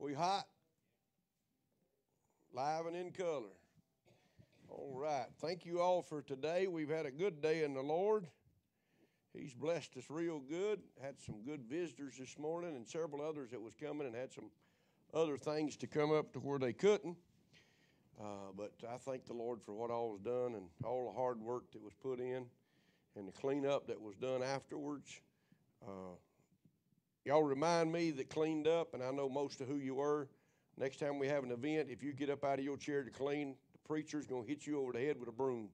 We hot? Live and in color. All right. Thank you all for today. We've had a good day in the Lord. He's blessed us real good. Had some good visitors this morning and several others that was coming and had some other things to come up to where they couldn't. But I thank the Lord for what all was done and all the hard work that was put in and the cleanup that was done afterwards. Y'all remind me that cleaned up, and I know most of who you were. Next time we have an event, if you get up out of your chair to clean, the preacher's going to hit you over the head with a broom.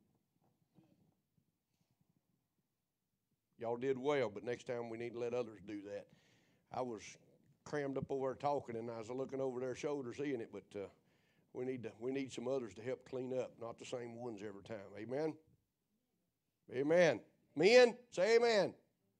Y'all did well, but next time we need to let others do that. I was crammed up over there talking, and I was looking over their shoulder seeing it, but we need some others to help clean up, not the same ones every time. Amen? Amen. Men, say amen.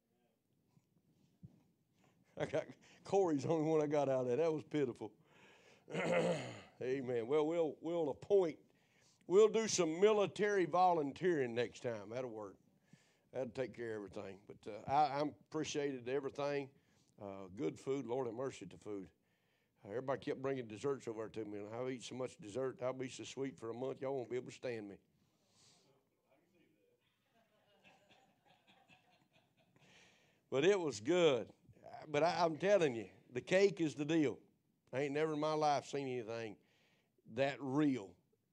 Corey's the only one I got out of that. That was pitiful. Amen. Well, we'll do some military volunteering next time. That'll work. That'll take care of everything. But I appreciated everything. Good food. Lord have mercy to food. Everybody kept bringing desserts over to me, and I've eaten so much dessert, I'll be so sweet for a month, y'all won't be able to stand me. But it was good. But I'm telling you, the cake is the deal. I ain't never in my life seen anything that real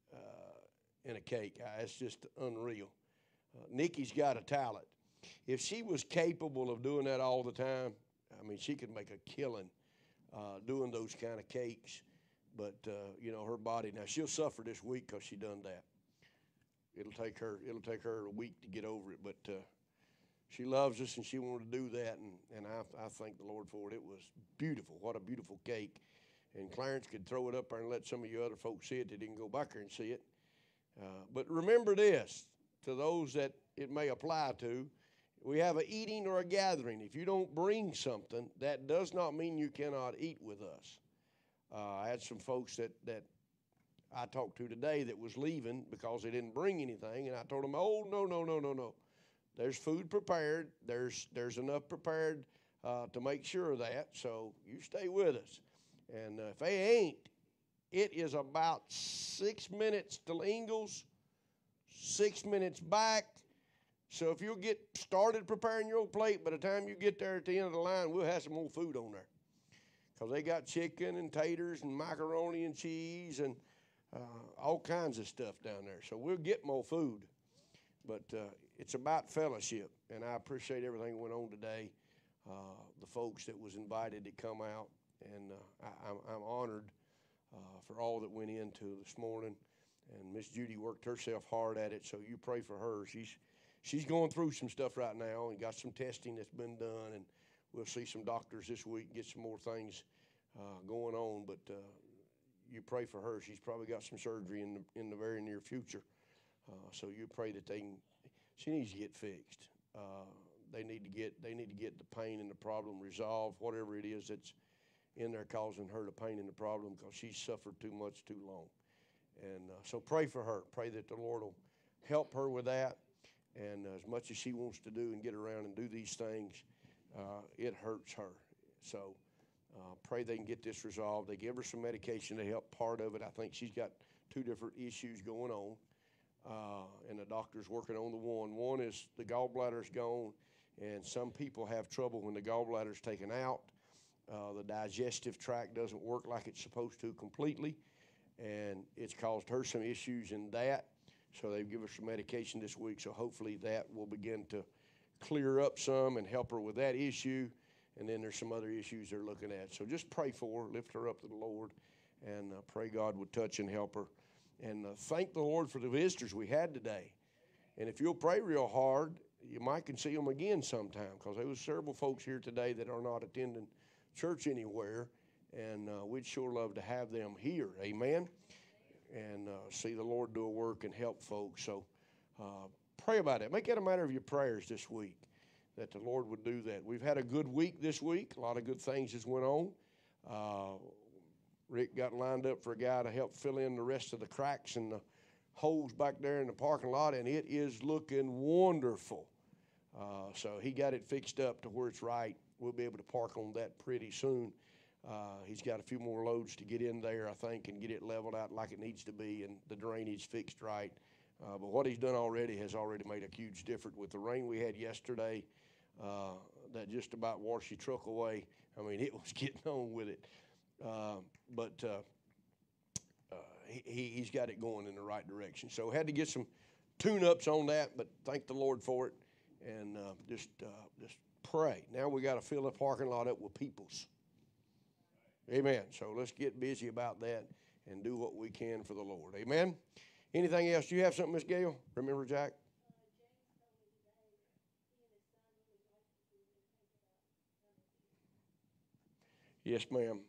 in a cake. It's just unreal. Nikki's got a talent. If she was capable of doing that all the time, I mean, she could make a killing doing those kind of cakes. But, her body, now she'll suffer this week because she done that. It'll take her a week to get over it, but she loves us, and she wanted to do that, and I thank the Lord for it. It was beautiful. What a beautiful cake. And Clarence could throw it up there and let some of you other folks see it that didn't go back there and see it. But remember this, to those that it may apply to, we have an eating or a gathering. If you don't bring something, that does not mean you cannot eat with us. I had some folks that I talked to today that was leaving because they didn't bring anything, and I told them, oh, no. There's food prepared. There's enough prepared to make sure of that. So you stay with us. And if they ain't, it is about 6 minutes to Ingalls, 6 minutes back. So if you'll get started preparing your plate, by the time you get there at the end of the line, we'll have some more food on there. Because they got chicken and taters and macaroni and cheese and all kinds of stuff down there. So we'll get more food. But it's about fellowship, and I appreciate everything that went on today, the folks that was invited to come out, and I'm honored for all that went into this morning. And Miss Judy worked herself hard at it, so you pray for her. She's going through some stuff right now and got some testing that's been done, and we'll see some doctors this week and get some more things going on. But you pray for her. She's probably got some surgery in the very near future. So you pray that she needs to get fixed. They need to get the pain and the problem resolved, whatever it is that's in there causing her the pain and the problem, because she's suffered too much too long. And so pray for her. Pray that the Lord will help her with that. And as much as she wants to do and get around and do these things, it hurts her. So pray they can get this resolved. They give her some medication to help part of it. I think she's got 2 different issues going on. And the doctor's working on the one. One is the gallbladder's gone, and some people have trouble when the gallbladder's taken out. The digestive tract doesn't work like it's supposed to completely, and it's caused her some issues in that. So they've given her some medication this week, so hopefully that will begin to clear up some and help her with that issue. And then there's some other issues they're looking at. So just pray for her, lift her up to the Lord, and pray God would touch and help her. And thank the Lord for the visitors we had today. And if you'll pray real hard, you might can see them again sometime, because there was several folks here today that are not attending church anywhere, and we'd sure love to have them here. Amen? And see the Lord do a work and help folks. So pray about it. Make it a matter of your prayers this week, that the Lord would do that. We've had a good week this week. A lot of good things has went on. Rick got lined up for a guy to help fill in the rest of the cracks and the holes back there in the parking lot, and it is looking wonderful. So he got it fixed up to where it's right. We'll be able to park on that pretty soon. He's got a few more loads to get in there, I think, and get it leveled out like it needs to be and the drainage fixed right. But what he's done already has already made a huge difference. With the rain we had yesterday, that just about washed your truck away. I mean, it was getting on with it. But he's got it going in the right direction. So had to get some tune-ups on that, but thank the Lord for it. And just pray. Now we got to fill the parking lot up with peoples. Amen. So let's get busy about that and do what we can for the Lord. Amen. Anything else? Do you have something, Miss Gail? Remember, Jack? Yes, ma'am.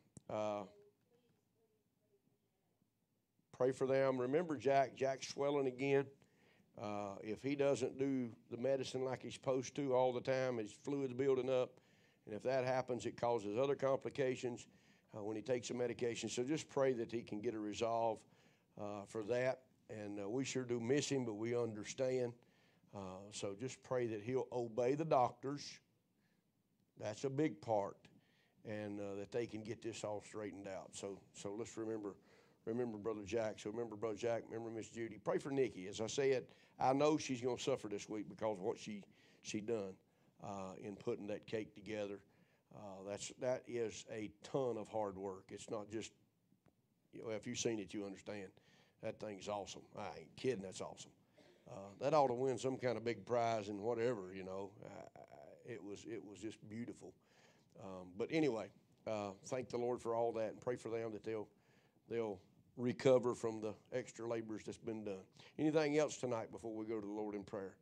Pray for them. Remember, Jack. Jack's swelling again. If he doesn't do the medicine like he's supposed to all the time, his fluid's building up. And if that happens, it causes other complications when he takes the medication. So just pray that he can get a resolve for that. And we sure do miss him, but we understand. So just pray that he'll obey the doctors. That's a big part. And that they can get this all straightened out. So let's remember Brother Jack. So remember Brother Jack, remember Miss Judy. Pray for Nikki. As I said, I know she's going to suffer this week because of what she done in putting that cake together. That is a ton of hard work. It's not just, if you've seen it, you understand. That thing's awesome. I ain't kidding. That's awesome. That ought to win some kind of big prize and whatever, It was just beautiful. But anyway, thank the Lord for all that and pray for them that they'll recover from the extra labors that's been done. Anything else tonight before we go to the Lord in prayer?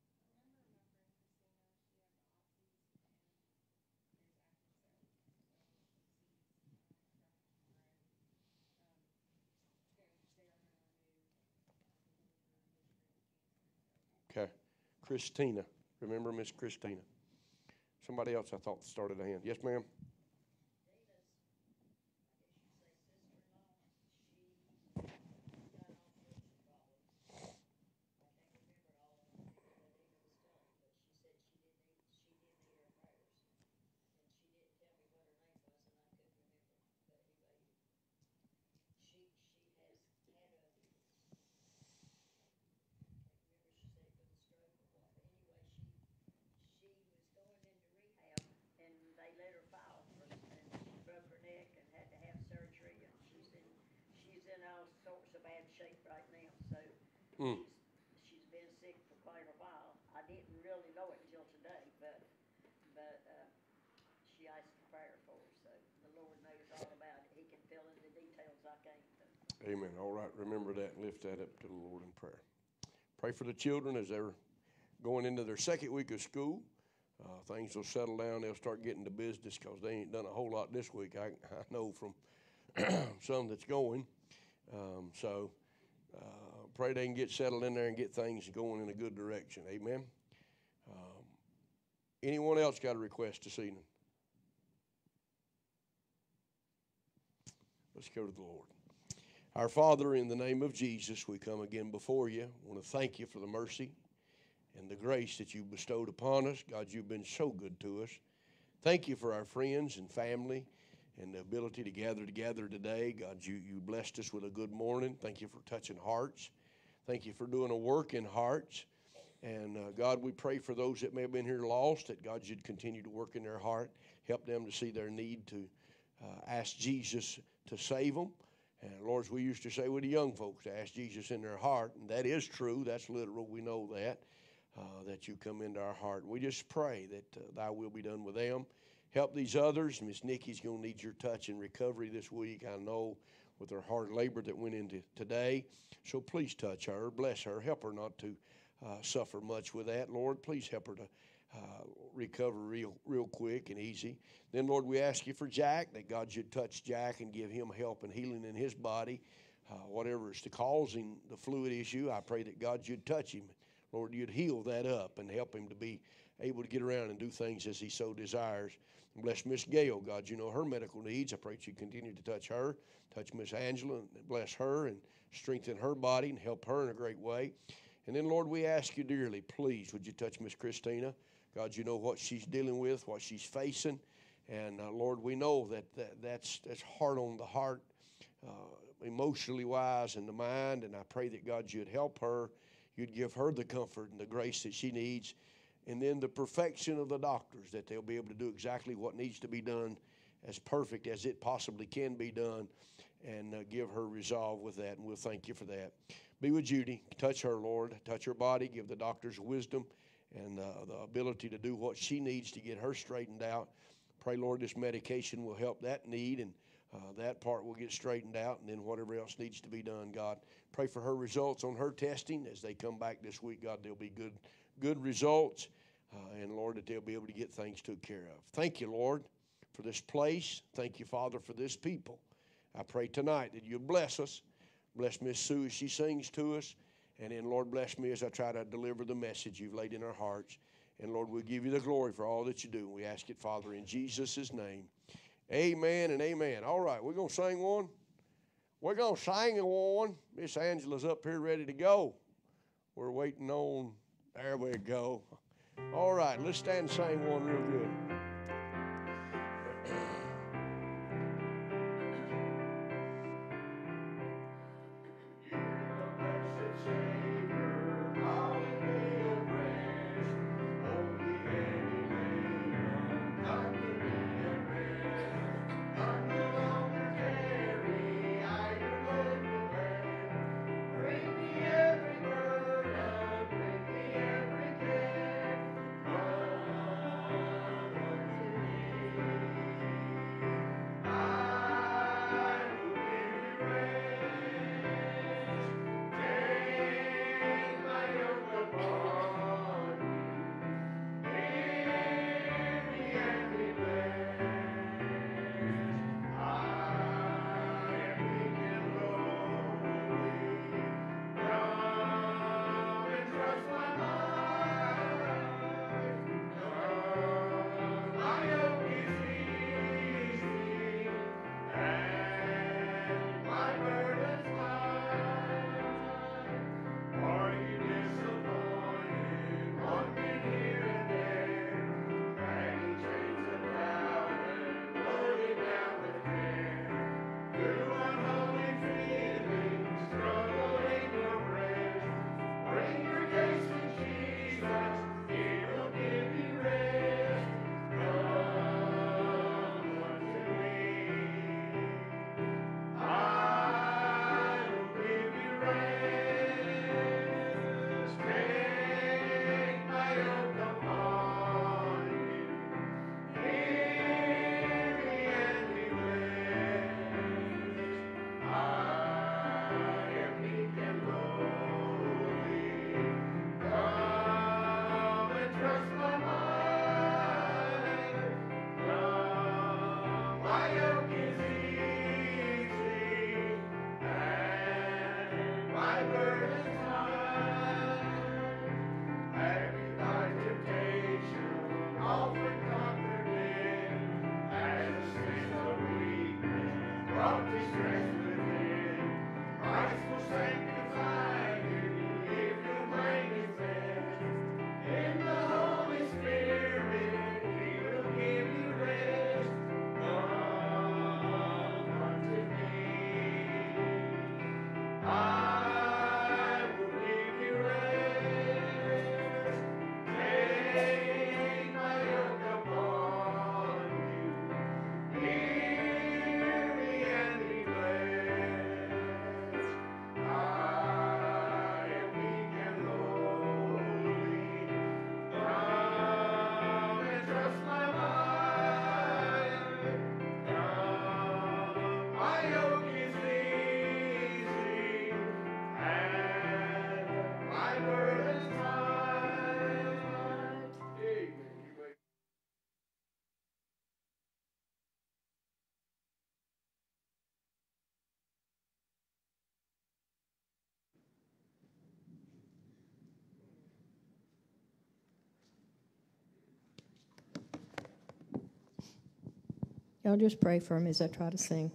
Okay. Christina. Remember Miss Christina. Somebody else I thought started a hand. Yes, ma'am? Mm. She's been sick for quite a while. I didn't really know it until today, but she asked for prayer for her, so the Lord knows all about it. He can fill in the details I can't. Amen. All right. Remember that and lift that up to the Lord in prayer. Pray for the children as they're going into their second week of school. Things will settle down. They'll start getting to business because they ain't done a whole lot this week. I know from some that's going. Pray they can get settled in there and get things going in a good direction. Amen. Anyone else got a request this evening? Let's go to the Lord. Our Father, in the name of Jesus, we come again before you. I want to thank you for the mercy and the grace that you've bestowed upon us. God, you've been so good to us. Thank you for our friends and family and the ability to gather together today. God, you blessed us with a good morning. Thank you for touching hearts. Thank you for doing a work in hearts. And God, we pray for those that may have been here lost, that God, you'd continue to work in their heart, help them to see their need to ask Jesus to save them. And Lord, as we used to say with the young folks, to ask Jesus in their heart, and that is true, that's literal, we know that you come into our heart. We just pray that thy will be done with them. Help these others. Miss Nikki's going to need your touch and recovery this week, I know, with her hard labor that went into today. So please touch her, bless her, help her not to suffer much with that. Lord, please help her to recover real quick and easy. Then, Lord, we ask you for Jack, that God should touch Jack and give him help and healing in his body. Whatever is causing the fluid issue, I pray that God should touch him. Lord, you'd heal that up and help him to be able to get around and do things as he so desires. And bless Miss Gail, God, you know her medical needs. I pray that you continue to touch her, touch Miss Angela, and bless her and strengthen her body and help her in a great way. And then, Lord, we ask you dearly, please, would you touch Miss Christina? God, you know what she's dealing with, what she's facing. And Lord, we know that's hard on the heart, emotionally wise, and the mind. And I pray that God, you'd help her, you'd give her the comfort and the grace that she needs, and then the perfection of the doctors, that they'll be able to do exactly what needs to be done, as perfect as it possibly can be done, and give her resolve with that. And we'll thank you for that. Be with Judy. Touch her, Lord. Touch her body. Give the doctors wisdom and the ability to do what she needs to get her straightened out. Pray, Lord, this medication will help that need, and that part will get straightened out, and then whatever else needs to be done, God. Pray for her results on her testing as they come back this week. God, they'll be good results, and, Lord, that they'll be able to get things took care of. Thank you, Lord, for this place. Thank you, Father, for this people. I pray tonight that you'll bless us. Bless Miss Sue as she sings to us. And then, Lord, bless me as I try to deliver the message you've laid in our hearts. And, Lord, we'll give you the glory for all that you do. We ask it, Father, in Jesus' name. Amen and amen. All right, we're going to sing one. We're going to sing one. Miss Angela's up here ready to go. We're waiting on, there we go. All right, let's stand and sing one real good. Y'all just pray for me as I try to sing.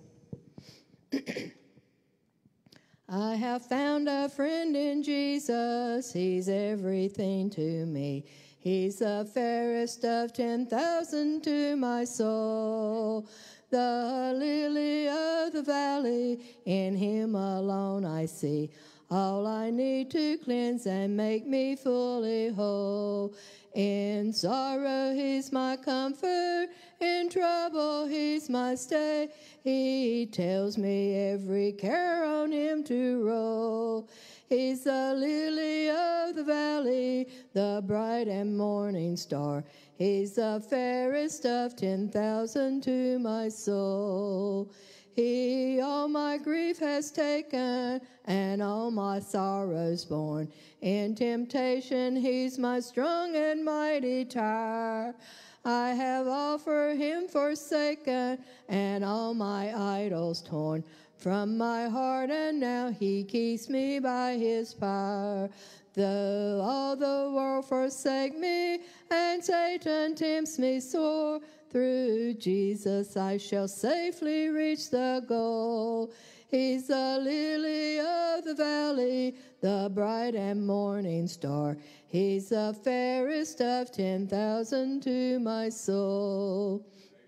I have found a friend in Jesus. He's everything to me. He's the fairest of 10,000 to my soul. The lily of the valley, in him alone I see all I need to cleanse and make me fully whole. In sorrow he's my comfort, in trouble he's my stay. He tells me every care on him to roll. He's the lily of the valley, the bright and morning star. He's the fairest of 10,000 to my soul. He all my grief has taken and all my sorrows borne. In temptation he's my strong and mighty tower. I have all for him forsaken and all my idols torn from my heart, and now he keeps me by his power. Though all the world forsake me and Satan tempts me sore, through Jesus I shall safely reach the goal. He's the lily of the valley, the bright and morning star. He's the fairest of 10,000 to my soul.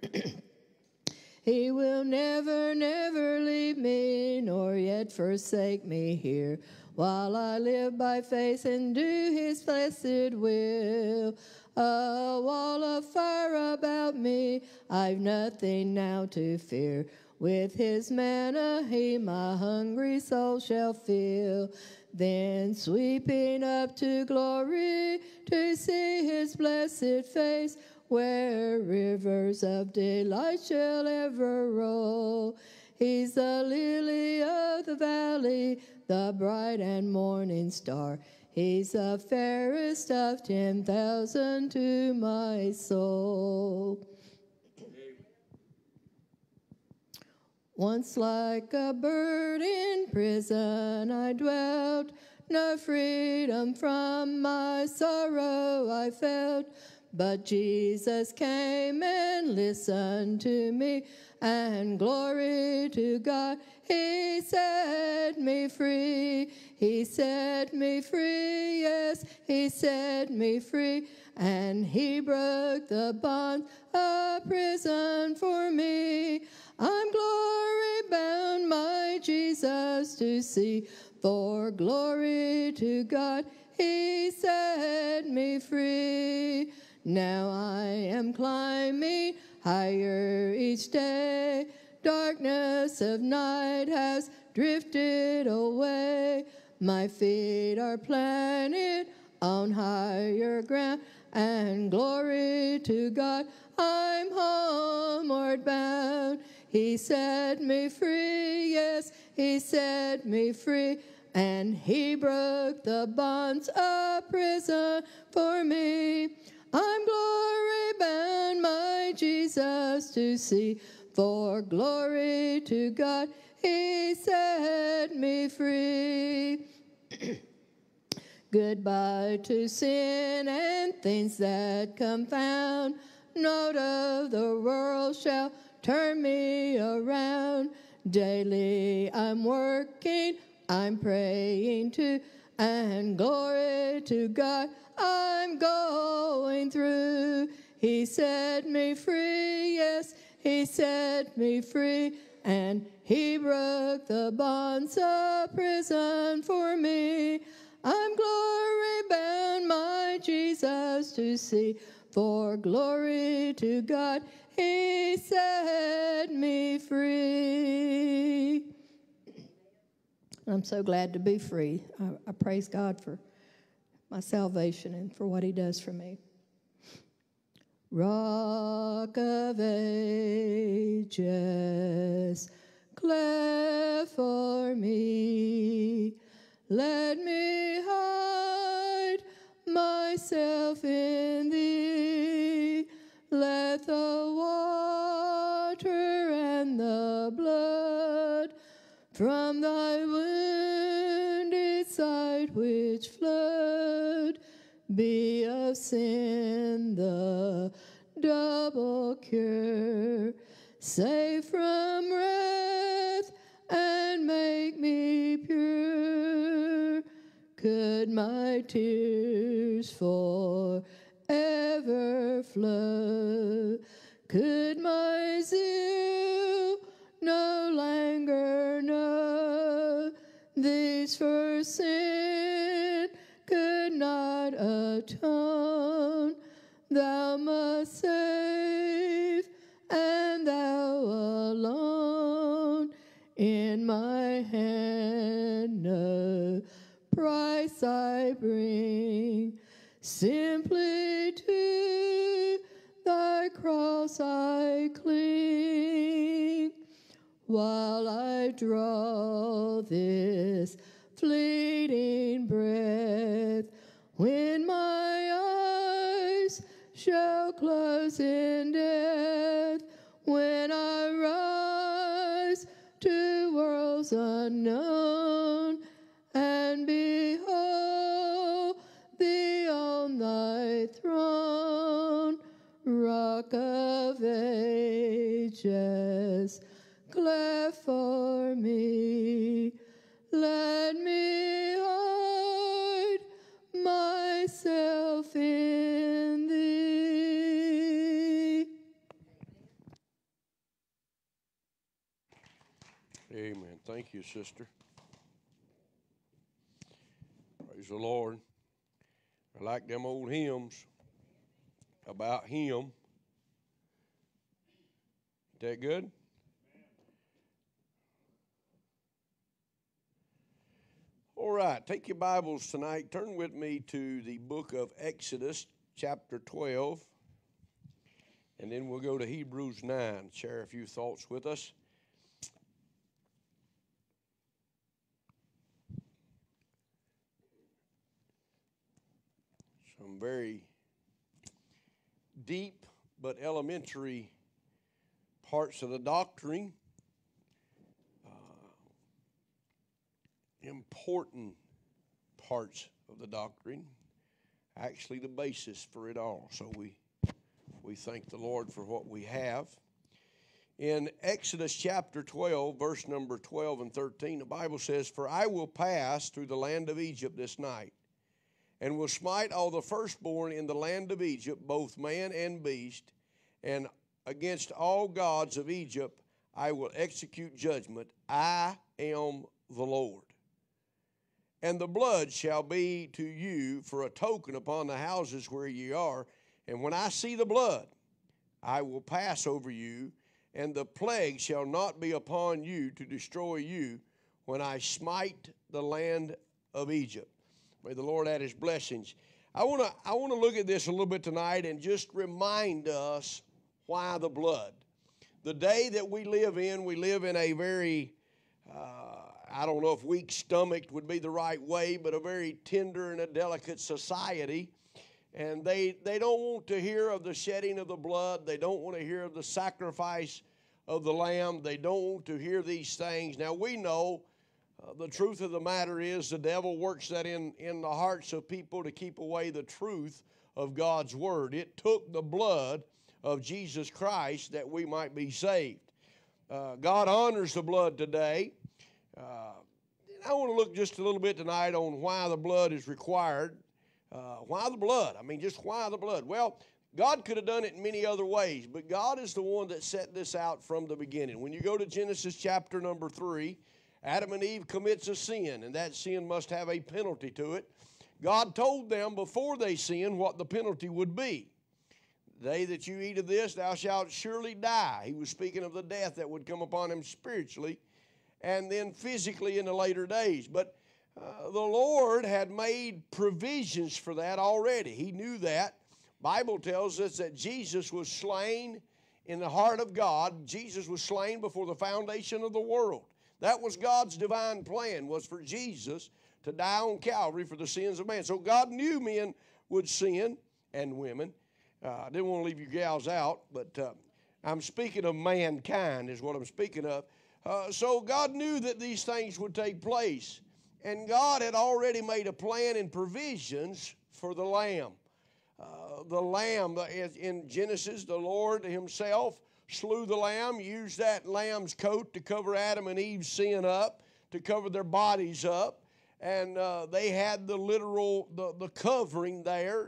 He will never, never leave me, nor yet forsake me here, while I live by faith and do his blessed will. A wall of fire about me, I've nothing now to fear. With his manna he my hungry soul shall fill. Then sweeping up to glory to see his blessed face, where rivers of delight shall ever roll. He's the lily of the valley, the bright and morning star. He's the fairest of 10,000 to my soul. Once like a bird in prison I dwelt, no freedom from my sorrow I felt. But Jesus came and listened to me, and glory to God, he set me free. He set me free, yes, he set me free. And he broke the bonds of prison for me. I'm glory bound, my Jesus to see. For glory to God, he set me free. Now I am climbing higher each day. Darkness of night has drifted away. My feet are planted on higher ground, and glory to God, I'm homeward bound. He set me free, yes, he set me free, and he broke the bonds of prison for me. I'm glory bound, my Jesus to see. For glory to God, he set me free. Goodbye to sin and things that confound. Naught of the world shall turn me around. Daily I'm working, I'm praying too, and glory to God, I'm going through. He set me free, yes, he set me free, and he broke the bonds of prison for me. I'm glory bound, my Jesus to see. For glory to God, he set me free. I'm so glad to be free. I praise God for my salvation and for what he does for me. Rock of ages, cleft for me, let me hide myself in thee. Let the water and the blood from thy wounded side which flood be of sin the double cure. Save from wrath and make me pure. Could my tears forever ever flow. Could my zeal no longer know these for sin could not atone? Thou must save, and thou alone. In my hand no price I bring, simply to thy cross I cling. While I draw this fleeting breath, when my eyes shall close in death, when I rise to worlds unknown, and behold thee on thy throne, Rock of Ages, cleft for me, let me hide myself in thee. Amen. Thank you, sister. Praise the Lord. I like them old hymns about Him. Is that good? All right, take your Bibles tonight. Turn with me to the book of Exodus, chapter 12. And then we'll go to Hebrews 9, share a few thoughts with us. Some very deep but elementary parts of the doctrine. Important parts of the doctrine, actually the basis for it all. So we thank the Lord for what we have. In Exodus chapter 12, verse number 12 and 13, the Bible says, "For I will pass through the land of Egypt this night, and will smite all the firstborn in the land of Egypt, both man and beast, and against all gods of Egypt I will execute judgment. I am the Lord. And the blood shall be to you for a token upon the houses where ye are. And when I see the blood, I will pass over you, and the plague shall not be upon you to destroy you when I smite the land of Egypt." May the Lord add his blessings. I want to look at this a little bit tonight and just remind us why the blood. The day that we live in a very I don't know if weak-stomached would be the right way, but a very tender and a delicate society. And they don't want to hear of the shedding of the blood. They don't want to hear of the sacrifice of the lamb. They don't want to hear these things. Now, we know the truth of the matter is the devil works that in the hearts of people to keep away the truth of God's word. It took the blood of Jesus Christ that we might be saved. God honors the blood today. I want to look just a little bit tonight on why the blood is required. Why the blood? I mean, just why the blood? Well, God could have done it in many other ways, but God is the one that set this out from the beginning. When you go to Genesis chapter number 3, Adam and Eve commits a sin, and that sin must have a penalty to it. God told them before they sinned what the penalty would be. "The day that you eat of this, thou shalt surely die." He was speaking of the death that would come upon him spiritually and then physically in the later days. But the Lord had made provisions for that already. He knew that. Bible tells us that Jesus was slain in the heart of God. Jesus was slain before the foundation of the world. That was God's divine plan, was for Jesus to die on Calvary for the sins of man. So God knew men would sin, and women. I didn't want to leave you gals out, but I'm speaking of mankind is what I'm speaking of. So God knew that these things would take place. And God had already made a plan and provisions for the lamb. The lamb, in Genesis, the Lord himself slew the lamb, used that lamb's coat to cover Adam and Eve's sin up, to cover their bodies up. And they had the literal, the covering there.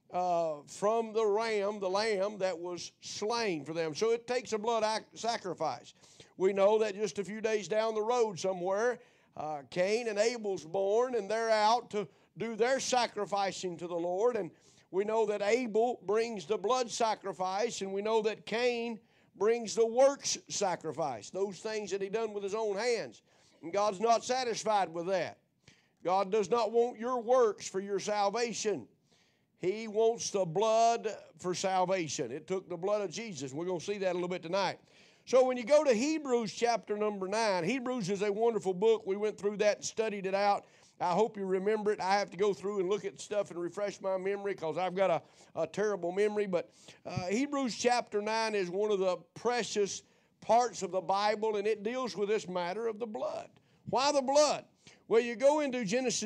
from the lamb that was slain for them. So it takes a blood sacrifice. We know that just a few days down the road somewhere, Cain and Abel's born, and they're out to do their sacrificing to the Lord. And we know that Abel brings the blood sacrifice, and we know that Cain brings the works sacrifice, those things that he done with his own hands. And God's not satisfied with that. God does not want your works for your salvation. He wants the blood for salvation. It took the blood of Jesus. We're going to see that a little bit tonight. So when you go to Hebrews chapter number 9, Hebrews is a wonderful book. We went through that and studied it out. I hope you remember it. I have to go through and look at stuff and refresh my memory because I've got a terrible memory. But Hebrews chapter 9 is one of the precious parts of the Bible, and it deals with this matter of the blood. Why the blood? Well, you go into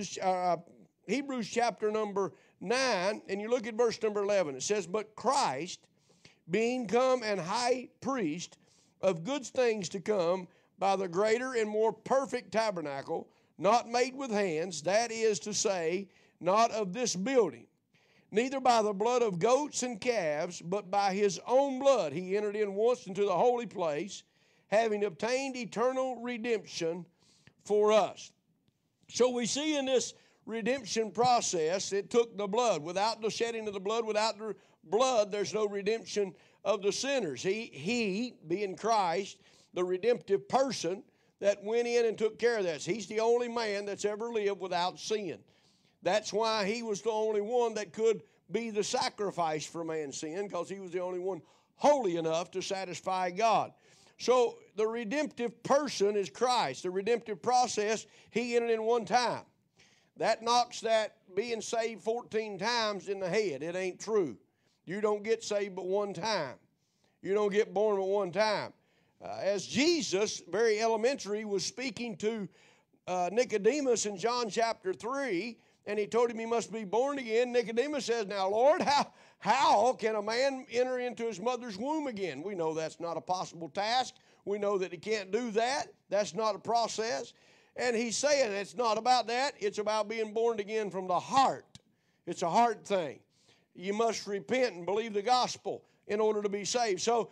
Hebrews chapter number 9, and you look at verse number 11. It says, "But Christ, being come an high priest of good things to come, by the greater and more perfect tabernacle, not made with hands, that is to say, not of this building, neither by the blood of goats and calves, but by his own blood he entered in once into the holy place, having obtained eternal redemption for us." So we see in this redemption process, it took the blood. Without the shedding of the blood, without the blood, there's no redemption of the sinners. He, being Christ, the redemptive person that went in and took care of this. He's the only man that's ever lived without sin. That's why he was the only one that could be the sacrifice for man's sin, because he was the only one holy enough to satisfy God. So the redemptive person is Christ. The redemptive process, he entered in one time. That knocks that being saved 14 times in the head. It ain't true. You don't get saved but one time. You don't get born but one time. As Jesus, very elementary, was speaking to Nicodemus in John chapter 3, and he told him he must be born again, Nicodemus says, "Now, Lord, how can a man enter into his mother's womb again?" We know that's not a possible task. We know that he can't do that. That's not a process. And he's saying it's not about that. It's about being born again from the heart. It's a heart thing. You must repent and believe the gospel in order to be saved. So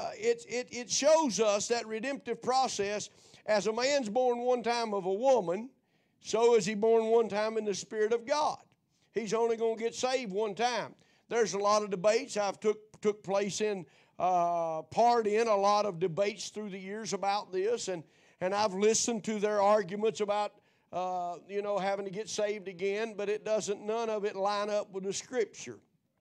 it shows us that redemptive process. As a man's born one time of a woman, so is he born one time in the Spirit of God. He's only going to get saved one time. There's a lot of debates. I've took place in, part in a lot of debates through the years about this, and I've listened to their arguments about, having to get saved again, but none of it line up with the Scripture.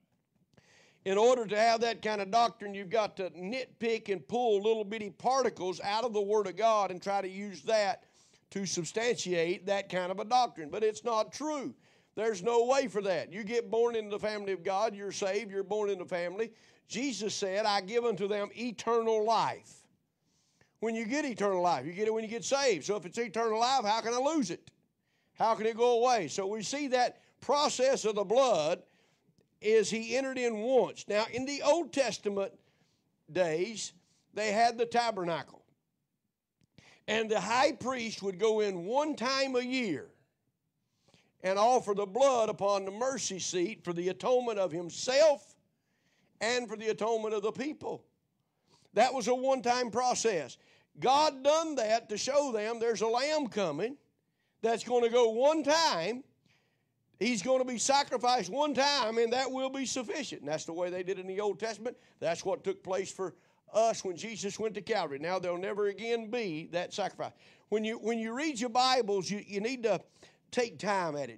In order to have that kind of doctrine, you've got to nitpick and pull little bitty particles out of the Word of God and try to use that to substantiate that kind of a doctrine. But it's not true. There's no way for that. You get born into the family of God, you're saved, you're born in the family. Jesus said, "I give unto them eternal life." When you get eternal life, you get it when you get saved. So if it's eternal life, how can I lose it? How can it go away? So we see that process of the blood is he entered in once. Now, in the Old Testament days, they had the tabernacle. And the high priest would go in one time a year and offer the blood upon the mercy seat for the atonement of himself and for the atonement of the people. That was a one-time process. God done that to show them there's a lamb coming that's going to go one time. He's going to be sacrificed one time, and that will be sufficient. And that's the way they did in the Old Testament. That's what took place for us when Jesus went to Calvary. Now, there'll never again be that sacrifice. When you read your Bibles, you need to take time at it.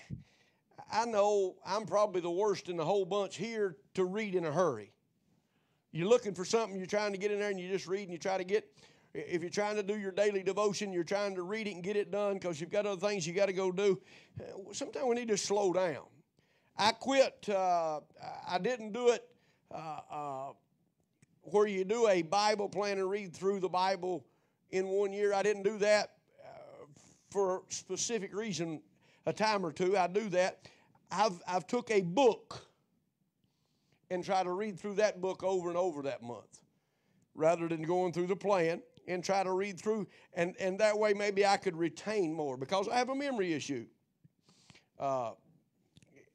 I know I'm probably the worst in the whole bunch here to read in a hurry. You're looking for something, you're trying to get in there, and you just read and you try to get. If you're trying to do your daily devotion, you're trying to read it and get it done because you've got other things you got to go do. Sometimes we need to slow down. I quit. I didn't do it where you do a Bible plan and read through the Bible in 1 year. I didn't do that for a specific reason. A time or two, I do that. I've took a book and try to read through that book over and over that month, rather than going through the plan and try to read through, and that way maybe I could retain more, because I have a memory issue.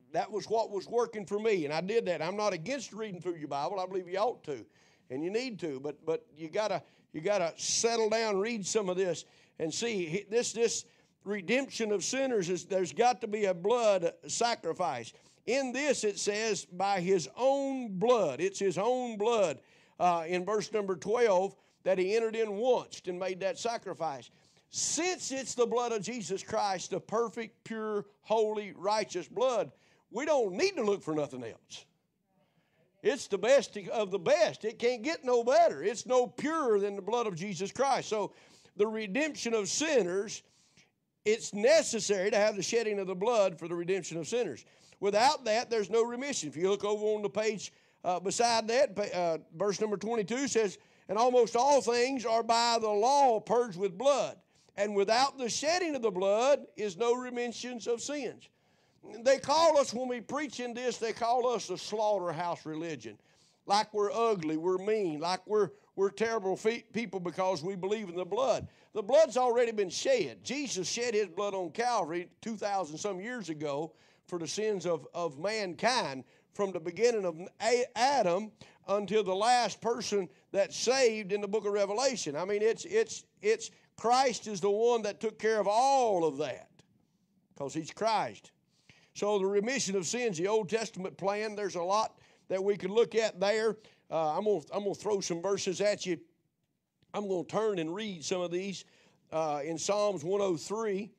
that was what was working for me, and I did that. I'm not against reading through your Bible. I believe you ought to, and you need to. But you gotta settle down, read some of this, and see this redemption of sinners is. There's got to be a blood sacrifice. In this, it says, by his own blood. It's his own blood. In verse number 12, that he entered in once and made that sacrifice. Since it's the blood of Jesus Christ, the perfect, pure, holy, righteous blood, we don't need to look for nothing else. It's the best of the best. It can't get no better. It's no purer than the blood of Jesus Christ. So the redemption of sinners, it's necessary to have the shedding of the blood for the redemption of sinners. Without that, there's no remission. If you look over on the page beside that, verse number 22 says, and almost all things are by the law purged with blood. And without the shedding of the blood is no remissions of sins. They call us, when we preach in this, they call us a slaughterhouse religion. Like we're ugly, we're mean, like we're terrible people because we believe in the blood. The blood's already been shed. Jesus shed his blood on Calvary 2,000 some years ago for the sins of mankind, from the beginning of Adam until the last person that's saved in the book of Revelation. I mean, it's Christ is the one that took care of all of that, because he's Christ. So the remission of sins, the Old Testament plan, there's a lot that we could look at there. I'm gonna throw some verses at you. I'm going to turn and read some of these in Psalms 103.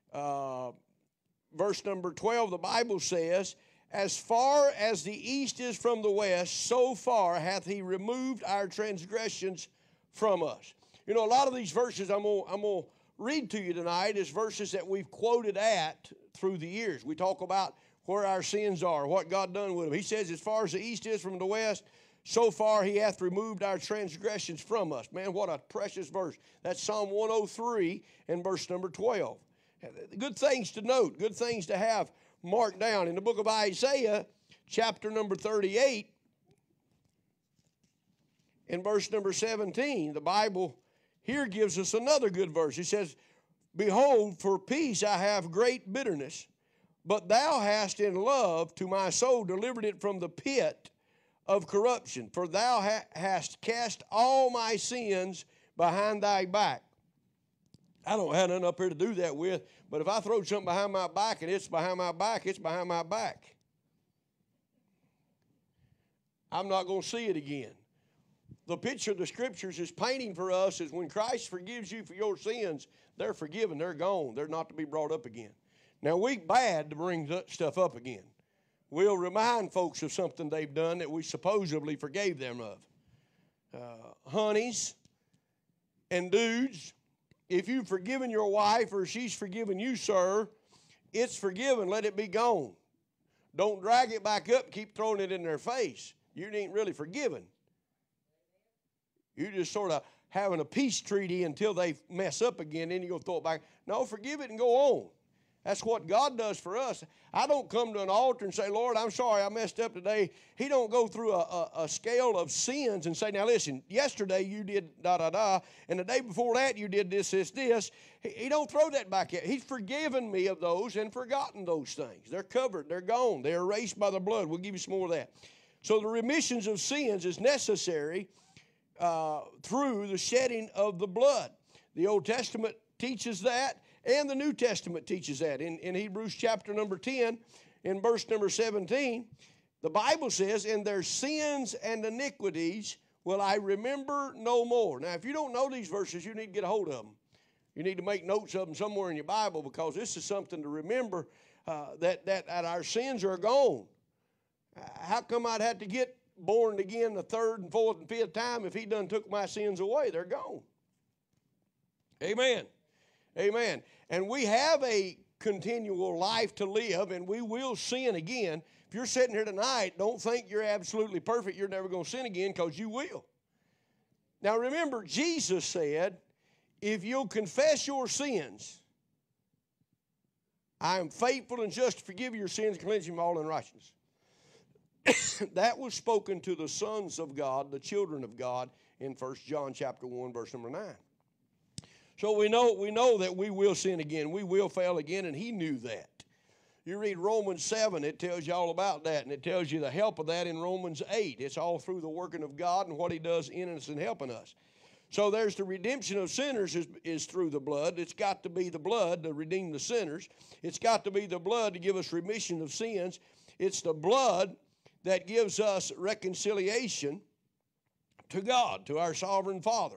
Verse number 12, the Bible says, as far as the east is from the west, so far hath he removed our transgressions from us. You know, a lot of these verses I'm going to read to you tonight is verses that we've quoted at through the years. We talk about where our sins are, what God done with them. He says, as far as the east is from the west, so far he hath removed our transgressions from us. Man, what a precious verse. That's Psalm 103 and verse number 12. Good things to note, good things to have marked down. In the book of Isaiah, chapter number 38, in verse number 17, the Bible here gives us another good verse. It says, behold, for peace I have great bitterness, but thou hast in love to my soul delivered it from the pit of corruption. For thou hast cast all my sins behind thy back. I don't have nothing up here to do that with, but if I throw something behind my back and it's behind my back, it's behind my back. I'm not going to see it again. The picture of the Scriptures is painting for us is when Christ forgives you for your sins, they're forgiven, they're gone, they're not to be brought up again. Now, we bad to bring stuff up again. We'll remind folks of something they've done that we supposedly forgave them of. Honeys and dudes, if you've forgiven your wife or she's forgiven you, sir, it's forgiven. Let it be gone. Don't drag it back up and keep throwing it in their face. You ain't really forgiven. You're just sort of having a peace treaty until they mess up again, then you go throw it back. No, forgive it and go on. That's what God does for us. I don't come to an altar and say, Lord, I'm sorry I messed up today. He don't go through a scale of sins and say, now listen, yesterday you did da-da-da, and the day before that you did this. He don't throw that back at. He's forgiven me of those and forgotten those things. They're covered. They're gone. They're erased by the blood. We'll give you some more of that. So the remissions of sins is necessary through the shedding of the blood. The Old Testament teaches that. And the New Testament teaches that. In Hebrews chapter number 10, in verse number 17, the Bible says, in their sins and iniquities will I remember no more. Now, if you don't know these verses, you need to get a hold of them. You need to make notes of them somewhere in your Bible, because this is something to remember, that our sins are gone. How come I'd have to get born again the third and fourth and fifth time if he done took my sins away? They're gone. Amen. Amen. And we have a continual life to live, and we will sin again. If you're sitting here tonight, don't think you're absolutely perfect. You're never going to sin again, because you will. Now remember, Jesus said, if you'll confess your sins, I am faithful and just to forgive your sins and cleanse you from all unrighteousness. That was spoken to the sons of God, the children of God, in 1 John chapter 1, verse number 9. So we know that we will sin again. We will fail again, and he knew that. You read Romans 7, it tells you all about that, and it tells you the help of that in Romans 8. It's all through the working of God and what he does in us and helping us. So there's the redemption of sinners is through the blood. It's got to be the blood to redeem the sinners. It's got to be the blood to give us remission of sins. It's the blood that gives us reconciliation to God, to our sovereign Father.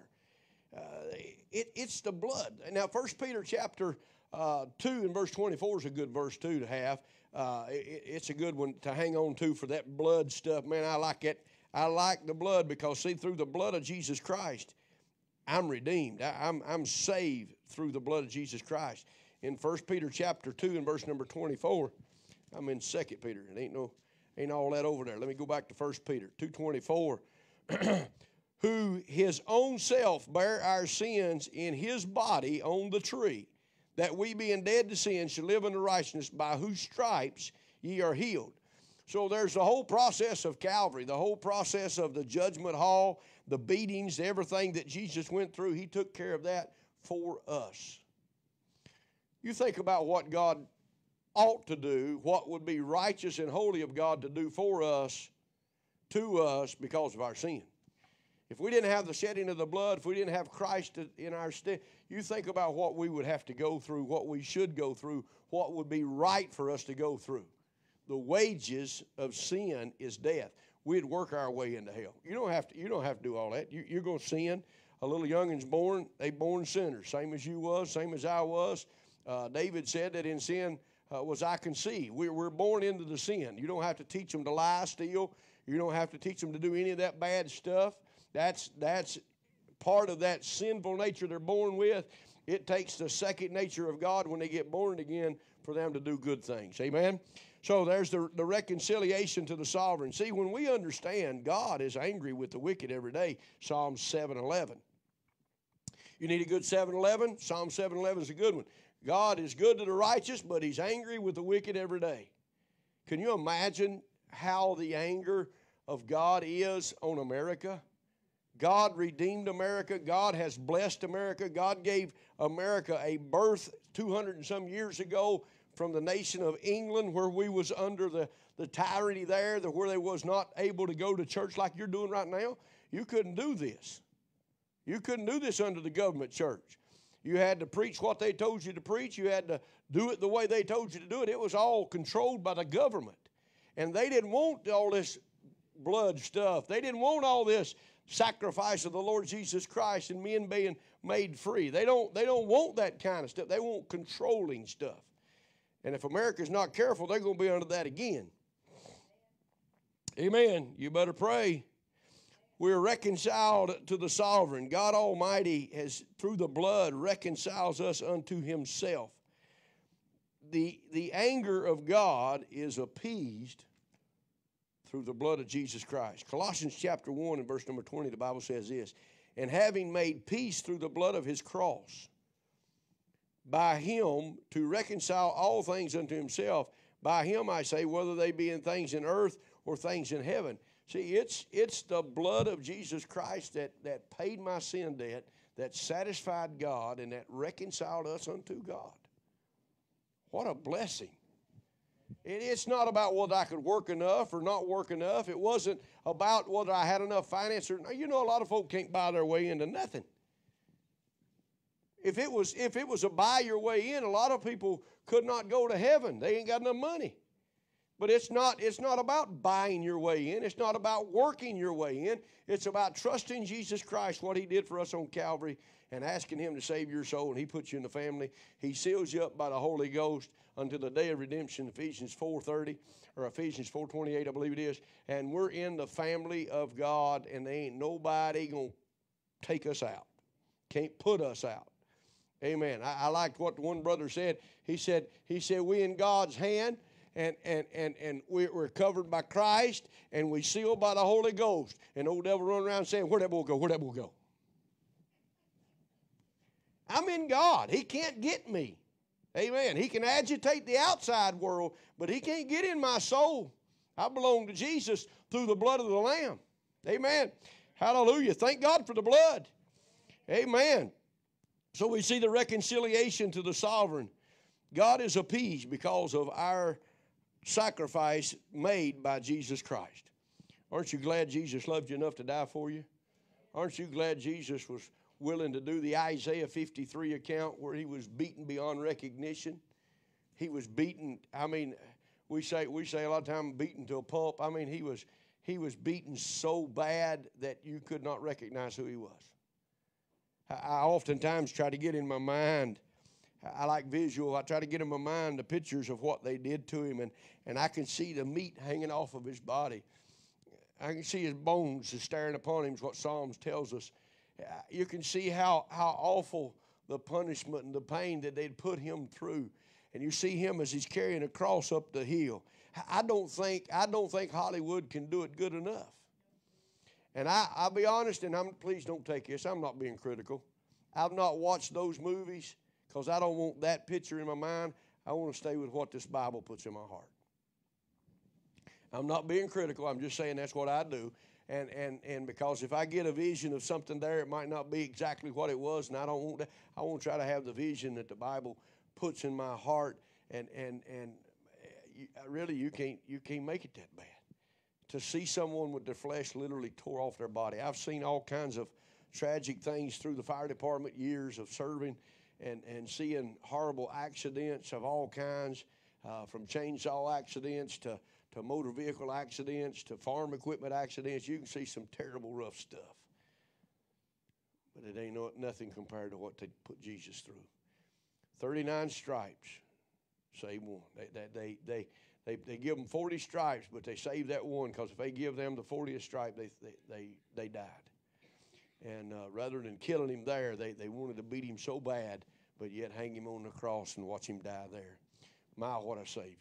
It's the blood. Now, 1 Peter chapter 2 and verse 24 is a good verse, too, to have. It's a good one to hang on to for that blood stuff. Man, I like it. I like the blood because, see, through the blood of Jesus Christ, I'm redeemed. I'm saved through the blood of Jesus Christ. In 1 Peter chapter 2 and verse number 24, I'm in 2 Peter. It ain't all that over there. Let me go back to 1 Peter 2:24. Who his own self bare our sins in his body on the tree, that we being dead to sin should live unto righteousness, by whose stripes ye are healed. So there's the whole process of Calvary, the whole process of the judgment hall, the beatings, everything that Jesus went through. He took care of that for us. You think about what God ought to do, what would be righteous and holy of God to do for us, to us, because of our sin. If we didn't have the shedding of the blood, if we didn't have Christ in our stead, you think about what we would have to go through, what we should go through, what would be right for us to go through. The wages of sin is death. We'd work our way into hell. You don't have to do all that. You're going to sin. A little youngin's born. They born sinners, same as you was, same as I was. David said that in sin was I conceived. We're born into the sin. You don't have to teach them to lie, steal. You don't have to teach them to do any of that bad stuff. That's part of that sinful nature they're born with. It takes the second nature of God when they get born again for them to do good things. Amen? So there's the reconciliation to the sovereign. See, when we understand God is angry with the wicked every day, Psalm 7:11. You need a good 7:11? Psalm 7:11 is a good one. God is good to the righteous, but he's angry with the wicked every day. Can you imagine how the anger of God is on America? God redeemed America. God has blessed America. God gave America a birth 200 and some years ago from the nation of England, where we was under the tyranny there, where they was not able to go to church like you're doing right now. You couldn't do this. You couldn't do this under the government church. You had to preach what they told you to preach. You had to do it the way they told you to do it. It was all controlled by the government. And they didn't want all this blood stuff. They didn't want all this sacrifice of the Lord Jesus Christ and men being made free. They don't want that kind of stuff. They want controlling stuff. And if America's not careful, they're going to be under that again. Amen. You better pray. We're reconciled to the sovereign. God Almighty has, through the blood, reconciles us unto himself. The anger of God is appeased through the blood of Jesus Christ. Colossians chapter 1 and verse number 20, the Bible says this, and having made peace through the blood of his cross, by him to reconcile all things unto himself. By him, I say, whether they be in things in earth or things in heaven. See, it's the blood of Jesus Christ that paid my sin debt, that satisfied God, and that reconciled us unto God. What a blessing. It's not about whether I could work enough or not work enough. It wasn't about whether I had enough finance or not. You know, a lot of folk can't buy their way into nothing. If it was a buy your way in, a lot of people could not go to heaven. They ain't got enough money. But it's not about buying your way in. It's not about working your way in. It's about trusting Jesus Christ, what he did for us on Calvary, and asking him to save your soul, and he puts you in the family. He seals you up by the Holy Ghost until the day of redemption, Ephesians 4:30 or Ephesians 4:28, I believe it is. And we're in the family of God, and there ain't nobody going to take us out. Can't put us out. Amen. I liked what one brother said. He said, we in God's hand, and we're covered by Christ, and we sealed by the Holy Ghost. And old devil run around saying, where'd that boy go? Where'd that boy go? I'm in God. He can't get me. Amen. He can agitate the outside world, but he can't get in my soul. I belong to Jesus through the blood of the Lamb. Amen. Hallelujah. Thank God for the blood. Amen. So we see the reconciliation to the sovereign. God is appeased because of our sacrifice made by Jesus Christ. Aren't you glad Jesus loved you enough to die for you? Aren't you glad Jesus was willing to do the Isaiah 53 account where he was beaten beyond recognition? He was beaten. I mean, we say a lot of time beaten to a pulp. I mean, he was beaten so bad that you could not recognize who he was. I oftentimes try to get in my mind, I like visual, I try to get in my mind the pictures of what they did to him, and I can see the meat hanging off of his body. I can see his bones just staring upon him, is what Psalms tells us. You can see how awful the punishment and the pain that they'd put him through. And you see him as he's carrying a cross up the hill. I don't think Hollywood can do it good enough. And I'll be honest, and please don't take this, I'm not being critical. I've not watched those movies because I don't want that picture in my mind. I want to stay with what this Bible puts in my heart. I'm not being critical. I'm just saying that's what I do. And because if I get a vision of something there, it might not be exactly what it was, and I don't want that. I want to try to have the vision that the Bible puts in my heart, and really you can't make it that bad. To see someone with their flesh literally tore off their body. I've seen all kinds of tragic things through the fire department, years of serving, and seeing horrible accidents of all kinds, from chainsaw accidents to motor vehicle accidents to farm equipment accidents. You can see some terrible, rough stuff. But it ain't nothing compared to what they put Jesus through. 39 stripes, save one. They give them 40 stripes, but they save that one because if they give them the 40th stripe, they died. And rather than killing him there, they wanted to beat him so bad, but yet hang him on the cross and watch him die there. My, what a Savior.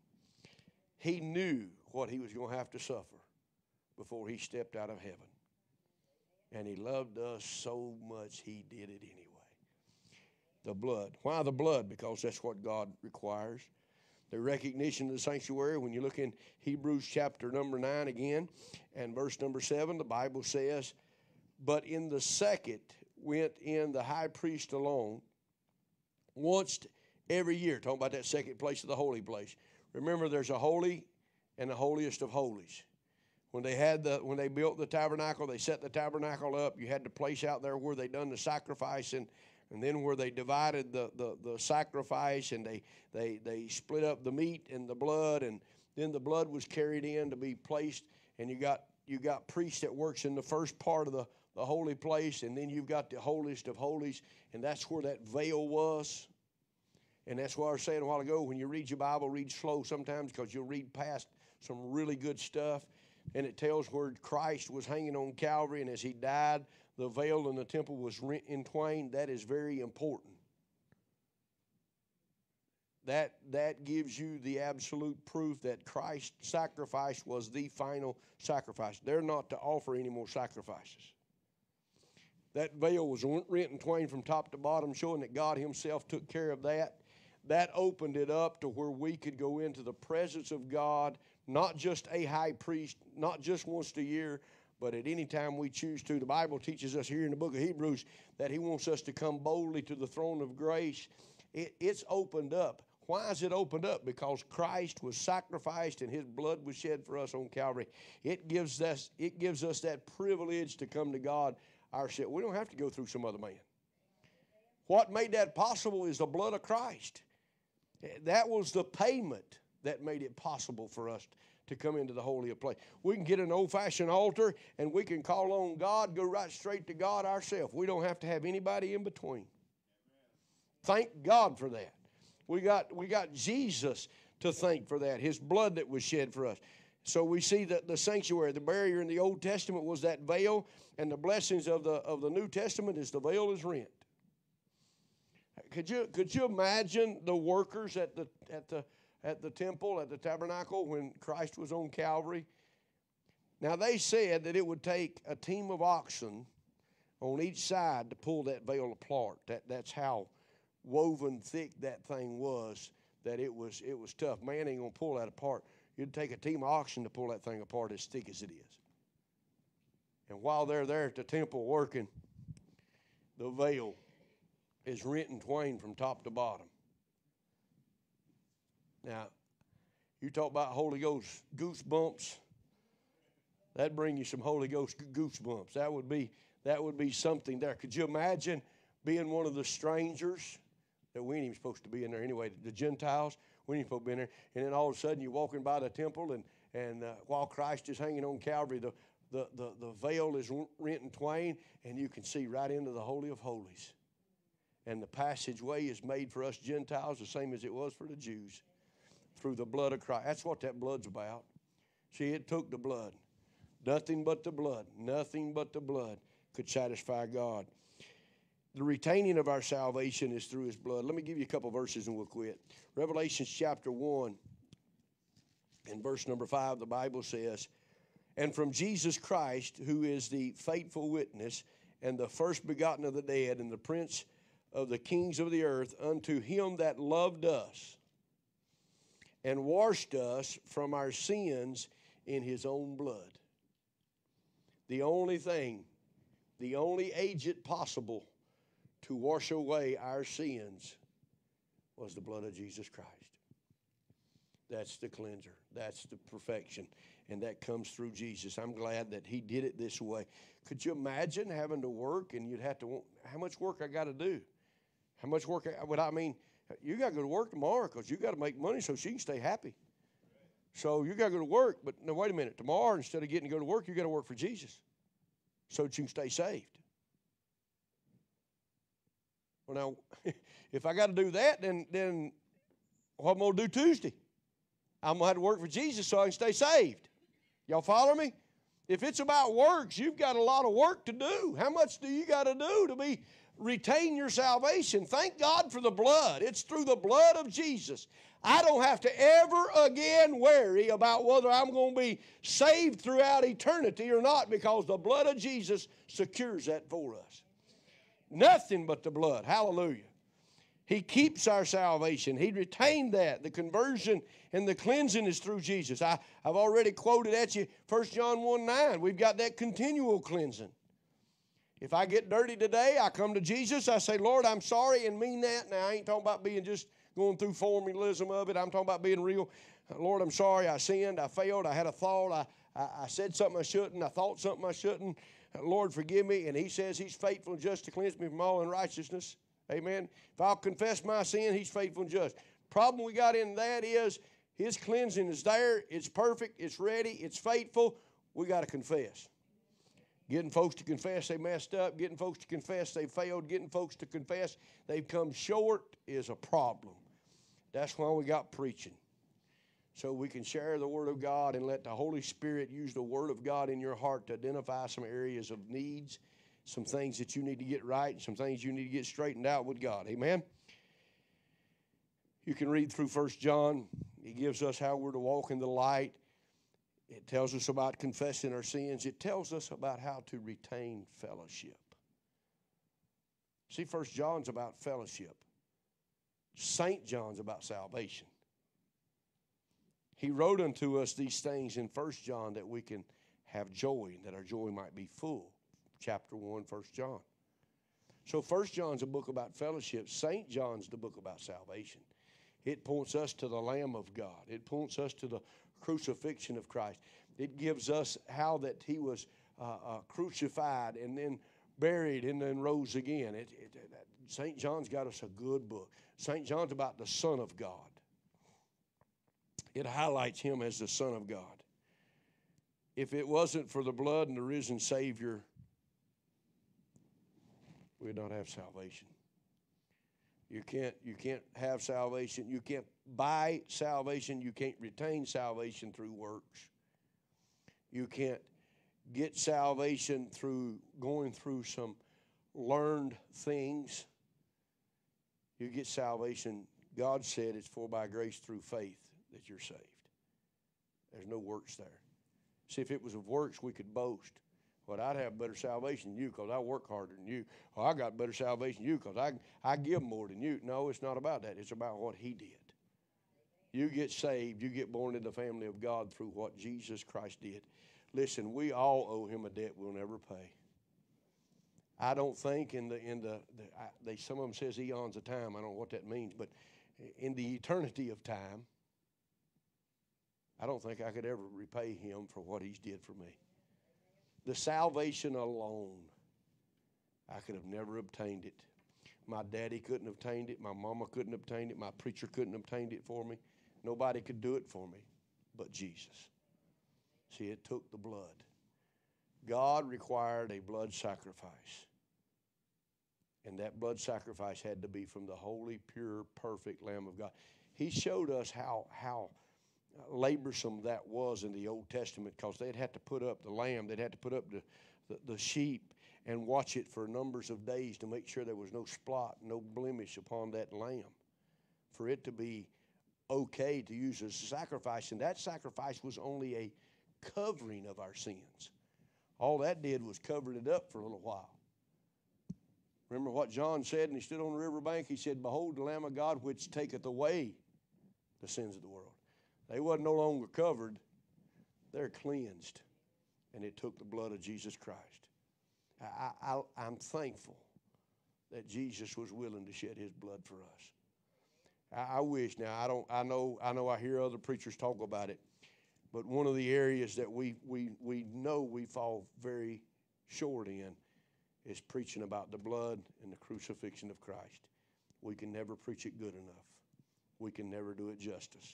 He knew what he was going to have to suffer before he stepped out of heaven. And he loved us so much he did it anyway. The blood. Why the blood? Because that's what God requires. The recognition of the sanctuary, when you look in Hebrews chapter number 9 again, and verse number 7, the Bible says, but in the second went in the high priest alone, once every year. Talking about that second place of the holy place. Remember, there's a holy and the holiest of holies. When they built the tabernacle, they set the tabernacle up. You had the place out there where they done the sacrifice, and then where they divided the sacrifice, and they split up the meat and the blood, and then the blood was carried in to be placed. And you got priest that works in the first part of the holy place, and then you've got the holiest of holies, and that's where that veil was. And that's what I was saying a while ago. When you read your Bible, read slow sometimes because you'll read past some really good stuff. And it tells where Christ was hanging on Calvary, and as he died, the veil in the temple was rent in twain. That is very important. That gives you the absolute proof that Christ's sacrifice was the final sacrifice. They're not to offer any more sacrifices. That veil was rent in twain from top to bottom, showing that God himself took care of that. That opened it up to where we could go into the presence of God, not just a high priest, not just once a year, but at any time we choose to. The Bible teaches us here in the book of Hebrews that he wants us to come boldly to the throne of grace. It's opened up. Why is it opened up? Because Christ was sacrificed and his blood was shed for us on Calvary. It gives us that privilege to come to God ourselves. We don't have to go through some other man. What made that possible is the blood of Christ. That was the payment that made it possible for us to come into the holy of place. We can get an old-fashioned altar and we can call on God, go right straight to God ourselves. We don't have to have anybody in between. Thank God for that. We got Jesus to thank for that, his blood that was shed for us. So we see that the sanctuary, the barrier in the Old Testament was that veil, and the blessings of the New Testament is the veil is rent. Could you imagine the workers at the temple, at the tabernacle when Christ was on Calvary? Now they said that it would take a team of oxen on each side to pull that veil apart. That's how woven thick that thing was, that it was tough. Man ain't gonna pull that apart. You'd take a team of oxen to pull that thing apart as thick as it is. And while they're there at the temple working, the veil is rent in twain from top to bottom. Now, you talk about Holy Ghost goosebumps. That'd bring you some Holy Ghost goosebumps. That would be something there. Could you imagine being one of the strangers that we ain't even supposed to be in there anyway? The Gentiles, we ain't supposed to be in there. And then all of a sudden you're walking by the temple, and while Christ is hanging on Calvary, the veil is rent in twain, and you can see right into the Holy of Holies. And the passageway is made for us Gentiles the same as it was for the Jews, through the blood of Christ. That's what that blood's about. See, it took the blood. Nothing but the blood. Nothing but the blood could satisfy God. The retaining of our salvation is through His blood. Let me give you a couple verses and we'll quit. Revelation chapter 1 and verse number 5, the Bible says, "And from Jesus Christ, who is the faithful witness, and the first begotten of the dead, and the prince of the kings of the earth, unto Him that loved us, and washed us from our sins in His own blood." The only thing, the only agent possible to wash away our sins was the blood of Jesus Christ. That's the cleanser. That's the perfection. And that comes through Jesus. I'm glad that He did it this way. Could you imagine having to work and you'd have to, how much work I got to do? How much work, you got to go to work tomorrow because you got to make money so she can stay happy. So you got to go to work, but no, wait a minute. Tomorrow, instead of getting to go to work, you got to work for Jesus so that you can stay saved. Well, now, if I got to do that, then what am I going to do Tuesday? I'm going to have to work for Jesus so I can stay saved. Y'all follow me? If it's about works, you've got a lot of work to do. How much do you got to do to retain your salvation? Thank God for the blood. It's through the blood of Jesus. I don't have to ever again worry about whether I'm going to be saved throughout eternity or not, because the blood of Jesus secures that for us. Nothing but the blood. Hallelujah. He keeps our salvation. He retained that. The conversion and the cleansing is through Jesus. I've already quoted at you 1 John 1:9. We've got that continual cleansing. If I get dirty today, I come to Jesus. I say, Lord, I'm sorry, and mean that. Now, I ain't talking about being just going through formalism of it. I'm talking about being real. Lord, I'm sorry. I sinned. I failed. I had a thought. I said something I shouldn't. I thought something I shouldn't. Lord, forgive me. And He says He's faithful and just to cleanse me from all unrighteousness. Amen. If I'll confess my sin, He's faithful and just. Problem we got in that is His cleansing is there. It's perfect. It's ready. It's faithful. We got to confess. Getting folks to confess they messed up, getting folks to confess they failed, getting folks to confess they've come short is a problem. That's why we got preaching. So we can share the Word of God and let the Holy Spirit use the Word of God in your heart to identify some areas of needs, some things that you need to get right, and some things you need to get straightened out with God. Amen? You can read through 1 John. It gives us how we're to walk in the light. It tells us about confessing our sins. It tells us about how to retain fellowship. See, 1 John's about fellowship. St. John's about salvation. He wrote unto us these things in 1 John that we can have joy, and that our joy might be full. Chapter 1, 1 John. So 1 John's a book about fellowship. St. John's the book about salvation. It points us to the Lamb of God. It points us to the crucifixion of Christ. It gives us how that He was crucified and then buried and then rose again. St. John's got us a good book. St. John's about the Son of God. It highlights Him as the Son of God. If it wasn't for the blood and the risen Savior, we'd not have salvation. You can't have salvation. You can't buy salvation. You can't retain salvation through works. You can't get salvation through going through some learned things. You get salvation. God said it's for by grace through faith that you're saved. There's no works there. See, if it was of works, we could boast. Well, I'd have better salvation than you because I work harder than you. Or I got better salvation than you because I give more than you. No, it's not about that. It's about what He did. You get saved. You get born in the family of God through what Jesus Christ did. Listen, we all owe Him a debt we'll never pay. I don't think some of them says eons of time. I don't know what that means, but in the eternity of time, I don't think I could ever repay him for what he's did for me. The salvation alone, I could have never obtained it. My daddy couldn't have obtained it. My mama couldn't have obtained it. My preacher couldn't have obtained it for me. Nobody could do it for me but Jesus. See, it took the blood. God required a blood sacrifice. And that blood sacrifice had to be from the holy, pure, perfect Lamb of God. He showed us how laborsome that was in the Old Testament, because they'd have to put up the lamb, they'd have to put up the sheep and watch it for numbers of days to make sure there was no spot, no blemish upon that lamb, for it to be okay to use as a sacrifice. And that sacrifice was only a covering of our sins. All that did was covered it up for a little while. Remember what John said, and he stood on the riverbank, he said, "Behold the Lamb of God which taketh away the sins of the world." They wasn't no longer covered. They're cleansed. And it took the blood of Jesus Christ. I'm thankful that Jesus was willing to shed his blood for us. I wish, now I know I hear other preachers talk about it, but one of the areas that we know we fall very short in is preaching about the blood and the crucifixion of Christ. We can never preach it good enough. We can never do it justice.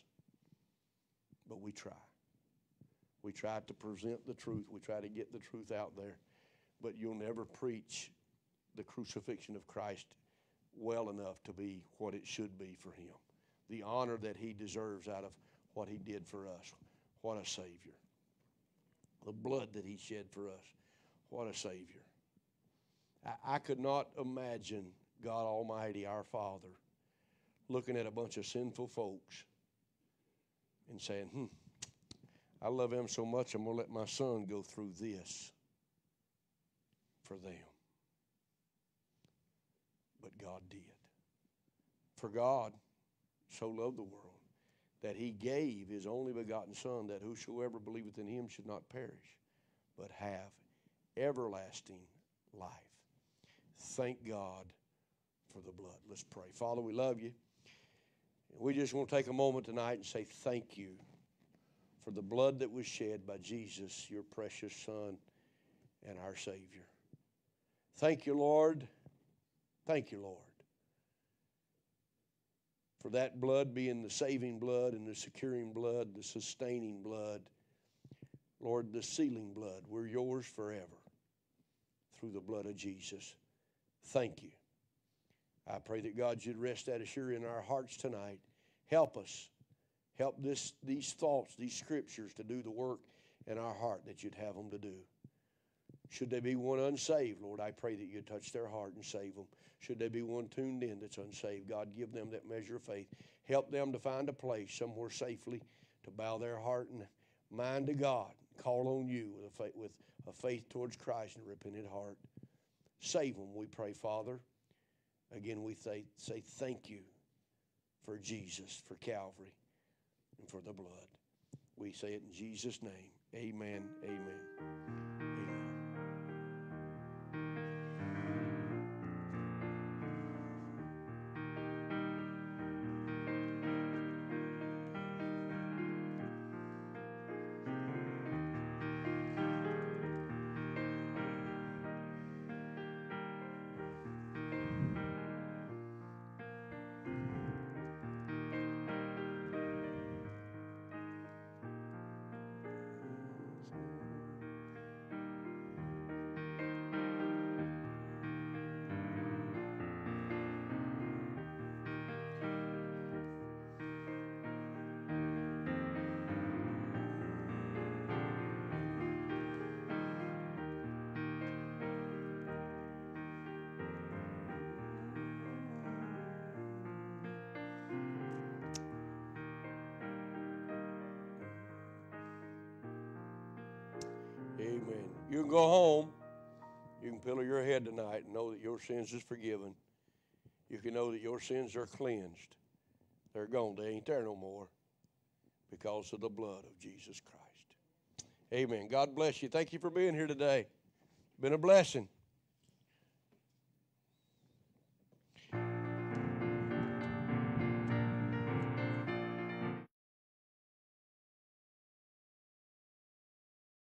But we try. We try to present the truth. We try to get the truth out there. But you'll never preach the crucifixion of Christ well enough to be what it should be for him. The honor that he deserves out of what he did for us. What a Savior. The blood that he shed for us. What a Savior. I could not imagine God Almighty, our Father, looking at a bunch of sinful folks and saying, I love them so much, I'm going to let my son go through this for them. But God did. For God so loved the world that he gave his only begotten Son, that whosoever believeth in him should not perish, but have everlasting life. Thank God for the blood. Let's pray. Father, we love you. We just want to take a moment tonight and say thank you for the blood that was shed by Jesus, your precious Son and our Savior. Thank you, Lord. Thank you, Lord, for that blood being the saving blood and the securing blood, the sustaining blood. Lord, the sealing blood. We're yours forever through the blood of Jesus. Thank you. I pray that God should rest that assured in our hearts tonight. Help us. Help these thoughts, these scriptures to do the work in our heart that you'd have them to do. Should there be one unsaved, Lord, I pray that you'd touch their heart and save them. Should there be one tuned in that's unsaved, God, give them that measure of faith. Help them to find a place somewhere safely to bow their heart and mind to God. Call on you with a faith towards Christ and a repentant heart. Save them, we pray, Father. Again, we say thank you for Jesus, for Calvary, and for the blood. We say it in Jesus' name. Amen, amen, amen. Amen. You can go home. You can pillow your head tonight and know that your sins is forgiven. You can know that your sins are cleansed. They're gone. They ain't there no more because of the blood of Jesus Christ. Amen. God bless you. Thank you for being here today. It's been a blessing.